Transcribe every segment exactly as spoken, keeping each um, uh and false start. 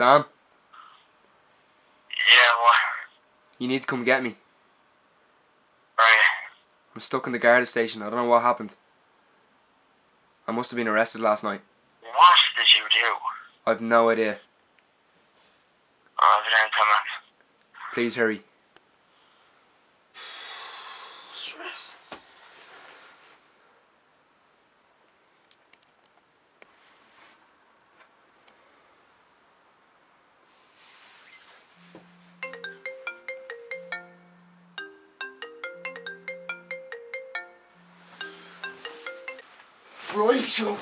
Sam? Yeah, what? You need to come get me. Right. I'm stuck in the Garda station. I don't know what happened. I must have been arrested last night. What did you do? I've no idea. Oh, then come on. Please hurry. Stress. Rachel.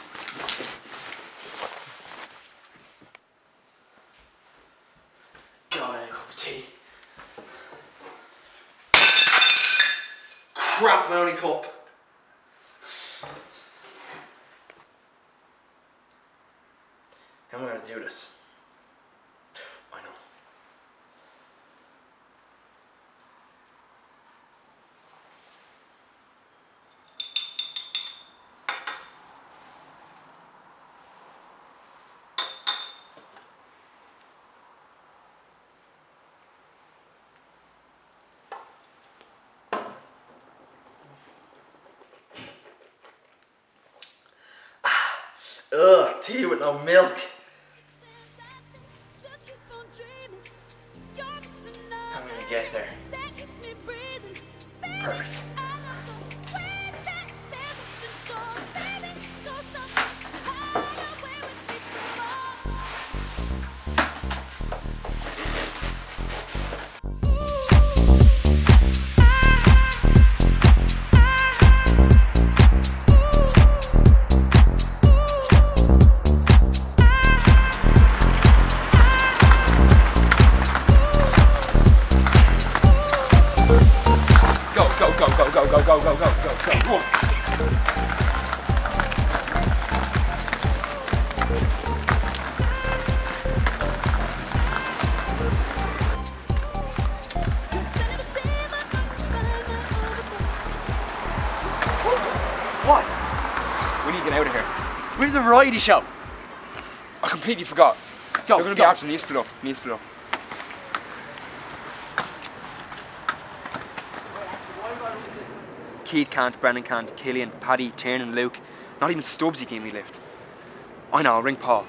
God, I need a cup of tea. Crap, my only cup. How am I gonna do this? I know. Ugh, tea with no milk. I'm gonna get there. Perfect. Go, go, go, go, go, go, go, go, go, go. What? We need to get out of here. Where's the variety show? I completely forgot. Go, They're going to be go. after me. Need to split up. Need to split up. Keith can't, Brennan can't, Killian, Paddy, Tiernan, Luke. Not even Stubbsy gave me a lift. I know, I'll ring Paul.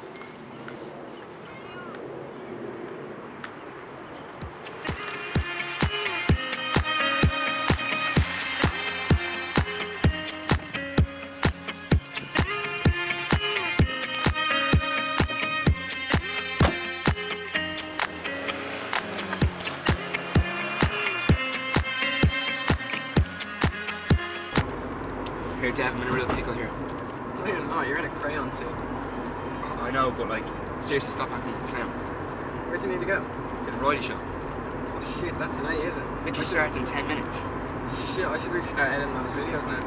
Here, Dev, I'm in a real pickle here. No, you're not. You're in a crayon suit. I know, but like, seriously, stop acting like a clown. Where do you need to go? To the variety show. Oh shit, that's tonight, is it? Literally starts in ten minutes. Shit, I should really start editing those videos now.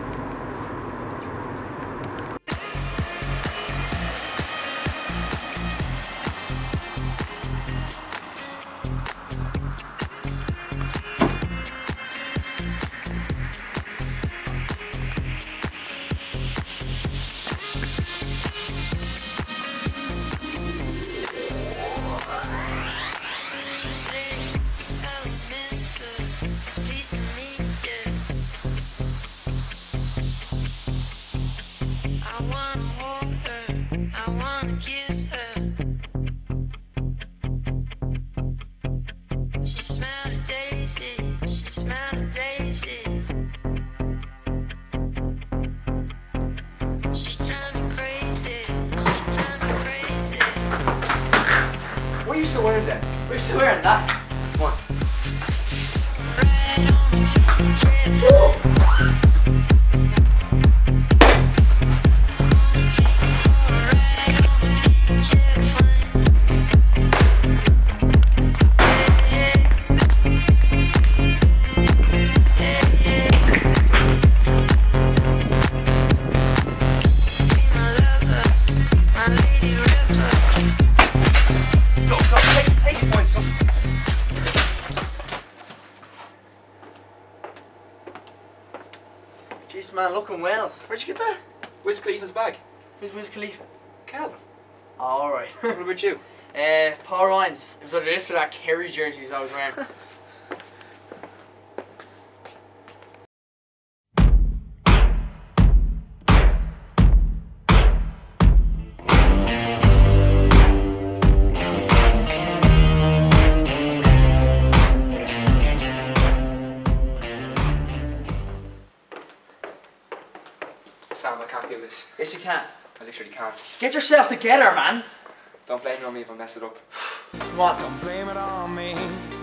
I wanna hold her, I wanna kiss her. She smelled a daisy, she smelled a daisy. She drive me crazy, she drive me crazy. What are you still wearing then? We're still wearing that. Come on. Right on the jet. Jeez, man, looking well. Where'd you get that? Wiz Khalifa's bag. Who's Wiz Khalifa? Calvin. Alright. What about you? uh, Paul Ryan's. It was either this or that Kerry jersey I was wearing. Sam, I can't do this. Yes, you can. I literally can't. Get yourself together, man. Don't blame it on me if I mess it up. Come on. Blame it on me.